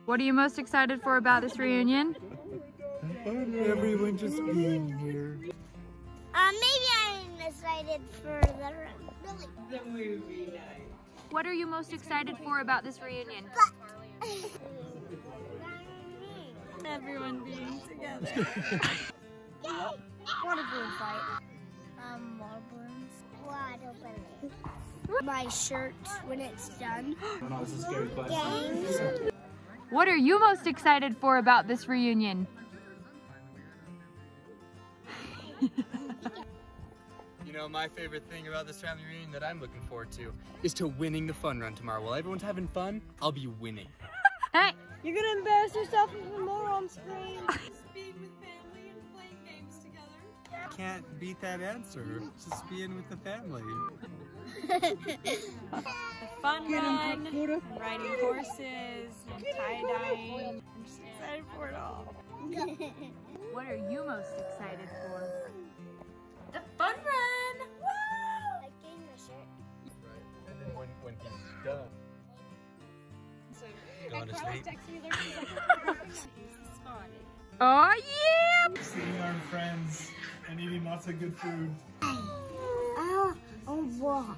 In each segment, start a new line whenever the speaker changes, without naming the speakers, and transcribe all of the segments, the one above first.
What are you most excited for about this reunion?
Everyone just being here.
Maybe I'm excited for the
movie night.
What are you most excited for about this reunion?
Everyone being together. Water balloon fight. Water balloons. Water balloons. My shirt when it's done.
When I was a scary quiet.
Games.
What are you most excited for about this reunion?
You know, my favorite thing about this family reunion that I'm looking forward to is to winning the fun run tomorrow. While everyone's having fun, I'll be winning.
Hey!
You're gonna embarrass yourself even more on screen.
Just being with family and playing games together.
Can't beat that answer. Just being with the family.
The fun run, riding horses, tie-dyeing. I'm just excited for it all.
What are you most excited for?
The fun run! Woo!
Like getting the shirt.
Right. And then when he's done,
So,
going to sleep.
Oh yeah!
Seeing our friends and eating lots of good food.
Oh, wow.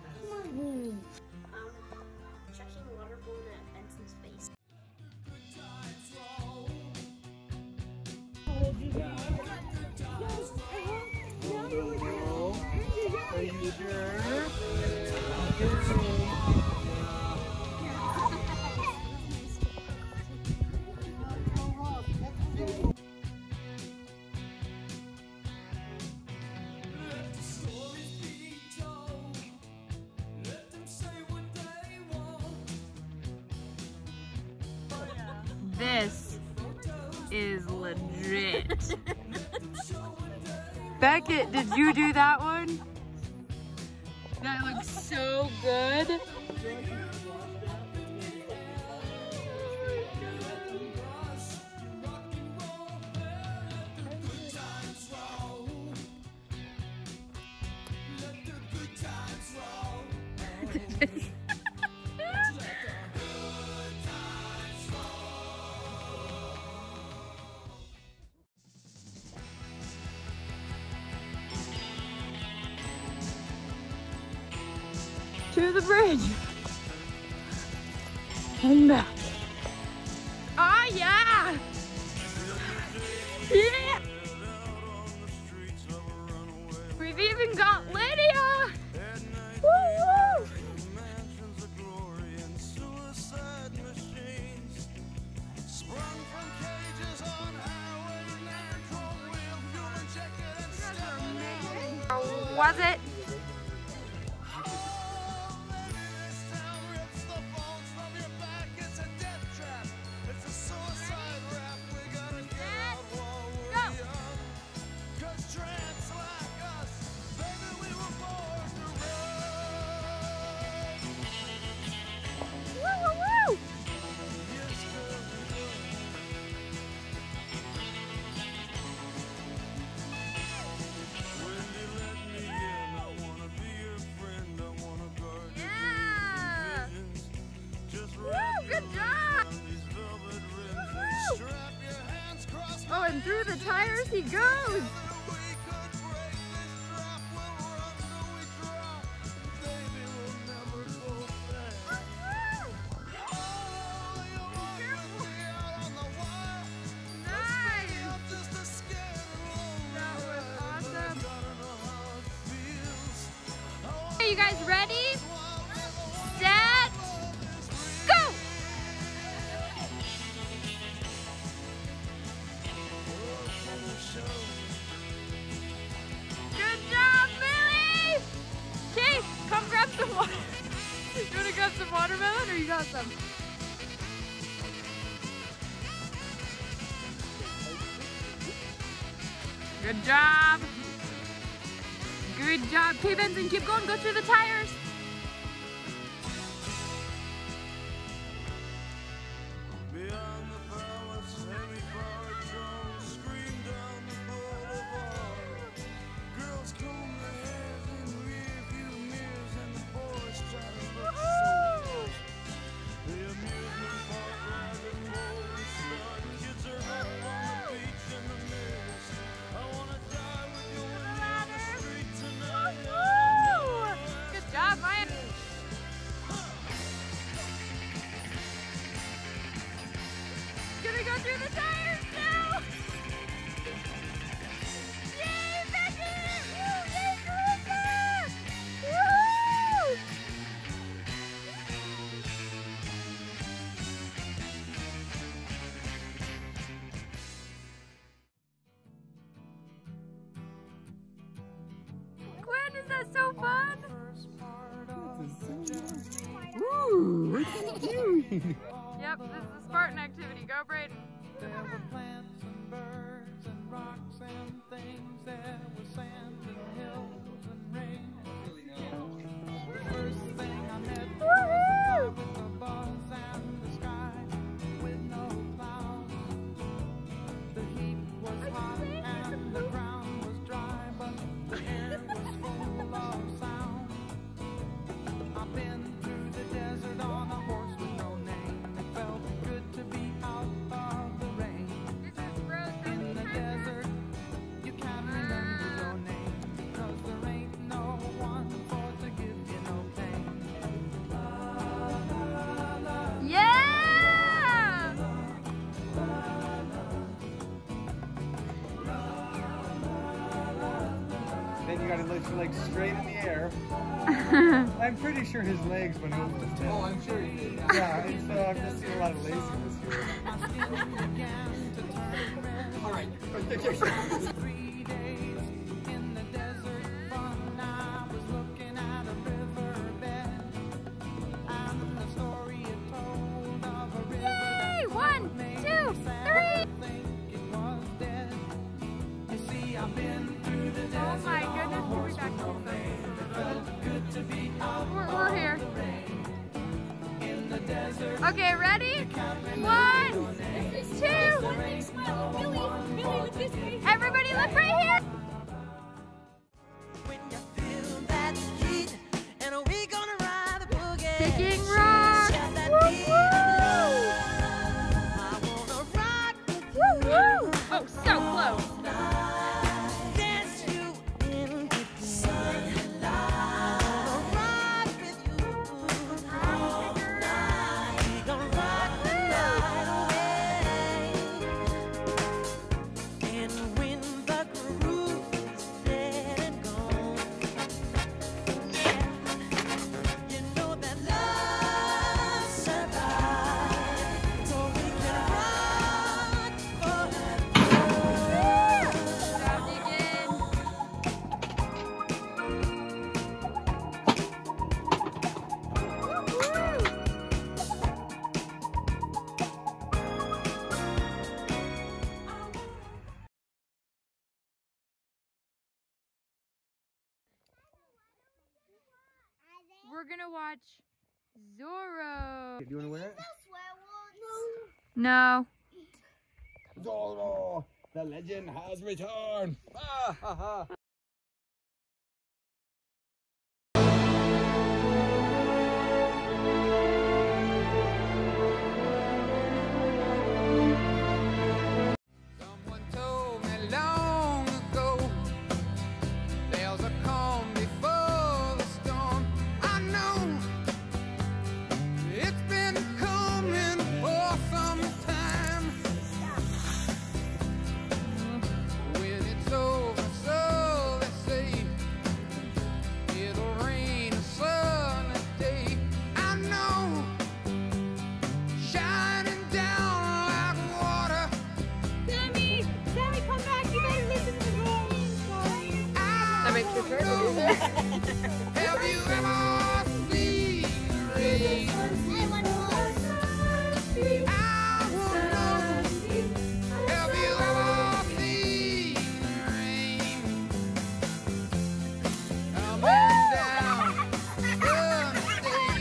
Chucking a water balloon at Benson's face.
This is legit. Beckett, did you do that one? That looks so good. To the bridge. And back. Oh yeah! Yeah! We've even got Lydia! Woo! Was it? Oh, and through the tires he goes! Are you guys ready? Set, go! Good job, Billy! Okay, come grab some water. You wanna grab some watermelon or you got some? Good job. Good job. Okay, Benson, keep going. Go through the tires.
Beyond the palace, heavy bar drums scream down the boulevard. Girls comb their hair in rearview mirrors, and the boys try to look so. The amusement park riding rolls.
rain.
Yep, this is a Spartan activity. Go, Brayden.
There were plants and birds and rocks and things. There was sand and hills and rain. The first thing I met was a car with a buzz and the sky with no clouds. The heat was hot and the ground was dry, but the air was full of sound. I've been through the desert on a horse with no name. It felt good to be out of the rain. In the desert, you can't remember your name, 'cause there ain't no one for to give you no pain.
Yeah!
Then you gotta lift your legs straight in the air. I'm pretty sure his legs went over his head.
Oh, I'm sure you did.
Yeah, and so I've just seen a lot of laziness here.
Alright.
3 days in the desert fun. I was looking at a riverbed, and the story it told of a river
Yay! 1, 2, 3.
I think it was dead. You see, I've been through the desert.
Oh my goodness, we'll be back to
Good to be out
We're here.
in the desert.
Okay, ready? 1, 2. Everybody look right here.
When you feel that heat, and we gonna ride the boogie.
Kicking rock.
Share that
Woo,
beat.
woo.
I wanna rock with
Woo, woo. Oh, so close.
dance you in the sun. I wanna rock with you all night. We gonna rock the night away. And when the groove is dead and gone, yeah, you know that love survives, so we can rock forever.
Down again. We're gonna watch Zorro.
Do you wanna wear it?
No.
Zorro, the legend has returned. Ah, ha, ha.
Someone told me long ago, there's a calm before the storm. I know it's been coming for some time. When it's over, so they say, it'll rain a sunny day. I know, shining down like water.
Sammy, come back. You better listen to me.
That makes you turn Have you ever seen rain? I wanna know. Have you ever seen rain? Coming down Sunday.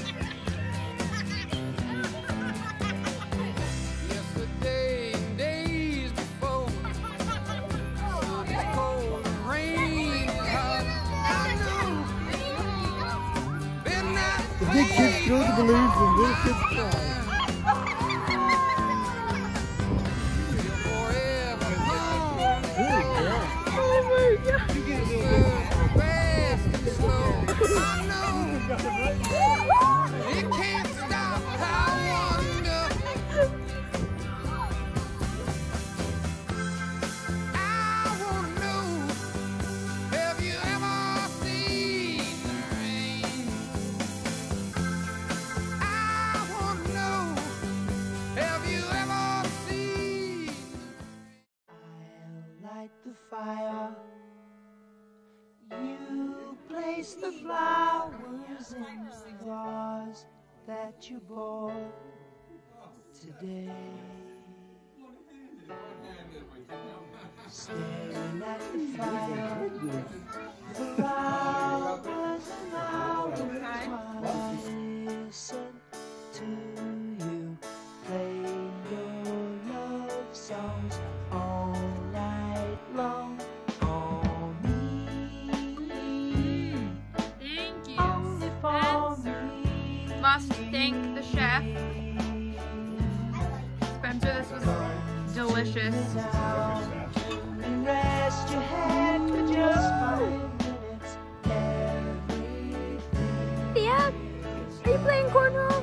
Yesterday and days before. So this cold rain is hot. I know. Been that
The big kids throw the balloons and little kids cry.
forever
Ooh, yeah. You get a little bit.
fast and slow. I know it can't stop. I wonder. I wanna know. Have you ever seen rain? I wanna know. Have you ever seen?
I'll light the fire. You place the flowers in the vase. that you bought today. Staring at the fire for hours and hours while I listen to you play your love songs all night long for me.
Thank you.
Only for me.
Must thank the chef. Spencer, this was delicious.
And rest your head for just 5 minutes. Everything.
Thea, are you playing cornhole?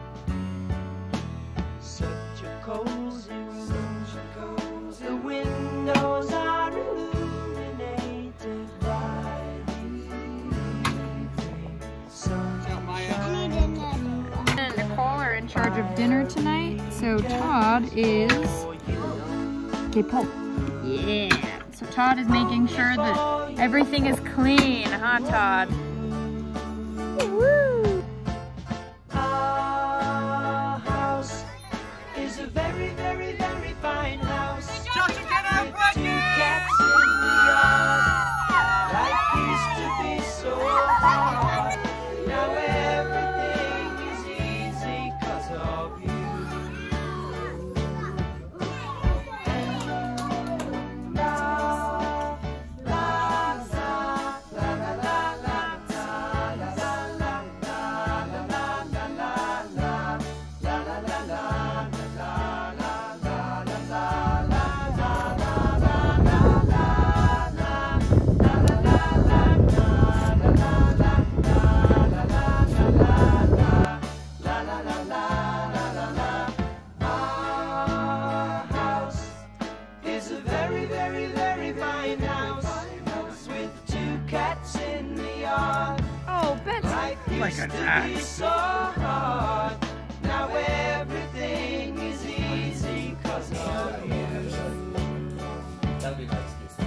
Such a cozy room. The windows are illuminated by the evening sunshine.
And Nicole are in charge of dinner tonight, so Todd is... Okay, pull. Yeah. So Todd is making sure that everything is clean, huh, Todd? Woo!
Our house is a very, very, very fine house. With 2 cats in the yard. Life used to be so hard. Now everything is easy 'cause of you.
Like an axe.
So hard. Now everything is easy 'cause of you.
That'd be my excuse.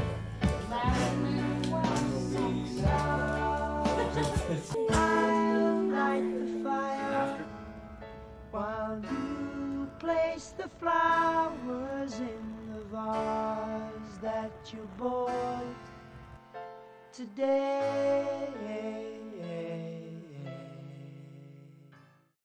I'll light the fire while you place the flowers in the vase that you bought today.